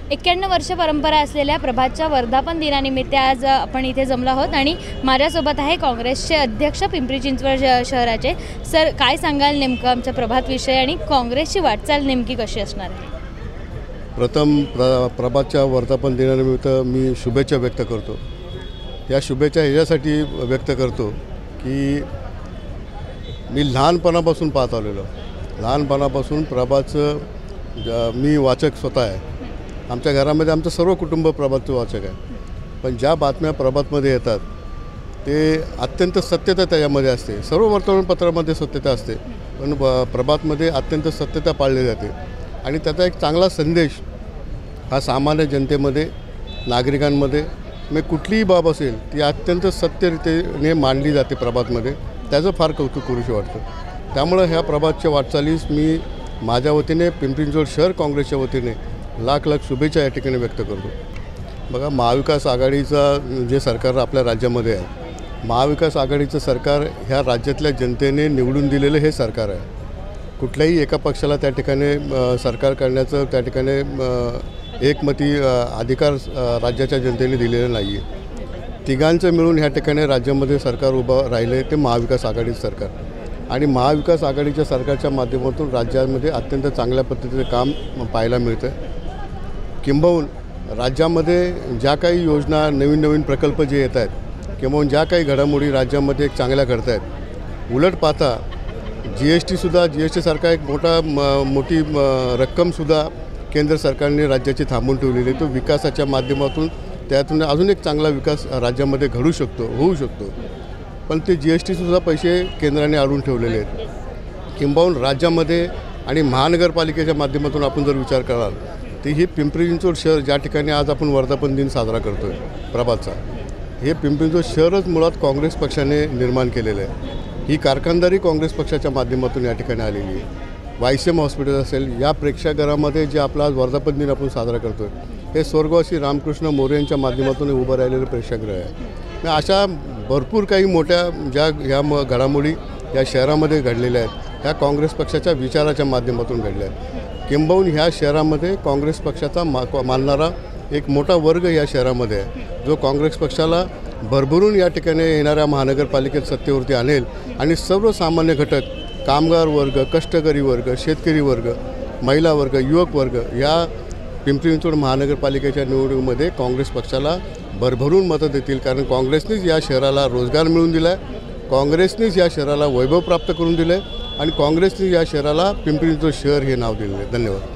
91 वर्ष परंपरा असलेल्या प्रभातच्या वर्धापन दिनानिमित्त आज आपण इथे जमलो आहोत आणि माझ्यासोबत आहे काँग्रेसचे अध्यक्ष पिंपरी चिंचवड शहराचे. सर, काय सांगाल नेमकं आमच्या प्रभात विषय आणि काँग्रेसची वाटचाल नेमकी कशी असणार आहे? प्रथम प्रभातच्या वर्धापन दिनानिमित्त मी शुभेच्छा व्यक्त करतो. या शुभेच्छा ह्याच्यासाठी व्यक्त करतो की मी लहानपणापासून पाहत आलेलो. लहानपणापासून प्रभातचं मी वाचक स्वतः आहे. आमच्या घरामध्ये आमचं सर्व कुटुंब प्रभातचं वाचक आहे. पण ज्या बातम्या प्रभातमध्ये येतात ते अत्यंत सत्यता त्याच्यामध्ये असते. सर्व वर्तमानपत्रामध्ये सत्यता असते, पण प्रभातमध्ये अत्यंत सत्यता पाळली जाते आणि त्याचा एक चांगला संदेश हा सामान्य जनतेमध्ये, नागरिकांमध्ये कुठलीही बाब असेल ती अत्यंत सत्यरीतीने मांडली जाते प्रभातमध्ये. त्याचं फार कौतुक करूशी वाटतं. त्यामुळं ह्या प्रभातच्या वाटचालीस मी माझ्या वतीने पिंपरी चिंचवड शहर काँग्रेसच्या वतीने लाख लाख शुभेच्छा या ठिकाणी व्यक्त करतो. बघा, महाविकास आघाडीचं जे सरकार आपल्या राज्यामध्ये आहे, महाविकास आघाडीचं सरकार ह्या राज्यातल्या जनतेने निवडून दिलेलं हे सरकार आहे. कुठल्याही एका पक्षाला त्या ठिकाणी सरकार करण्याचं त्या ठिकाणी एकमती अधिकार राज्याच्या जनतेने दिलेलं नाही आहे. तिघांचं मिळून ह्या ठिकाणी राज्यामध्ये सरकार उभं राहिले ते महाविकास आघाडीचं सरकार. आणि महाविकास आघाडीच्या सरकारच्या माध्यमातून राज्यामध्ये अत्यंत चांगल्या पद्धतीचं काम पाहायला मिळतं. किंबहुन राज्यामध्ये ज्या काही योजना, नवीन नवीन प्रकल्प जे येत आहेत, किंबहुन ज्या काही घडामोडी राज्यामध्ये एक चांगल्या घडत आहेत, उलट पाहता जी एस टीसारखा एक मोठी रक्कमसुद्धा केंद्र सरकारने राज्याची थांबवून ठेवलेली आहे. तो विकासाच्या माध्यमातून त्यातून अजून एक चांगला विकास राज्यामध्ये होऊ शकतो. पण ते जी एस टीसुद्धा पैसे केंद्राने आणून ठेवलेले आहेत. किंबहुन राज्यामध्ये आणि महानगरपालिकेच्या माध्यमातून आपण जर विचार कराल तर ही पिंपरी चिंचवड शहर ज्या ठिकाणी आज आपण वर्धापन दिन साजरा करतो आहे प्रभातचा, हे पिंपरी चिंचवड शहरच मुळात काँग्रेस पक्षाने निर्माण केलेलं आहे. ही कारखानदारी काँग्रेस पक्षाच्या माध्यमातून या ठिकाणी आलेली आहे. वायसीएम हॉस्पिटल असेल, या प्रेक्षागृहामध्ये जे आपला आज वर्धापन दिन आपण साजरा करतो आहे, हे स्वर्गवासी रामकृष्ण मोरे यांच्या माध्यमातून उभं राहिलेलं प्रेक्षागृह आहे. अशा भरपूर काही मोठ्या ह्या घडामोडी या शहरामध्ये घडलेल्या आहेत, ह्या काँग्रेस पक्षाच्या विचाराच्या माध्यमातून घडल्या आहेत. किंबहुन ह्या शहरामध्ये काँग्रेस पक्षाचा मानणारा एक मोठा वर्ग या शहरामध्ये आहे, जो काँग्रेस पक्षाला भरभरून या ठिकाणी येणाऱ्या महानगरपालिकेत सत्तेवरती आणेल आणि सर्वसामान्य घटक, कामगार वर्ग, कष्टकरी वर्ग, शेतकरी वर्ग, महिला वर्ग, युवक वर्ग या पिंपरी चिंचवड महानगरपालिकेच्या निवडणुकीमध्ये काँग्रेस पक्षाला भरभरून मतं देतील. कारण काँग्रेसनेच या शहराला रोजगार मिळवून दिला आहे, काँग्रेसनेच या शहराला वैभव प्राप्त करून दिलं आहे आणि काँग्रेसने या शहराला पिंपरी चिंचवड शहर हे नाव दिलेलं आहे. धन्यवाद.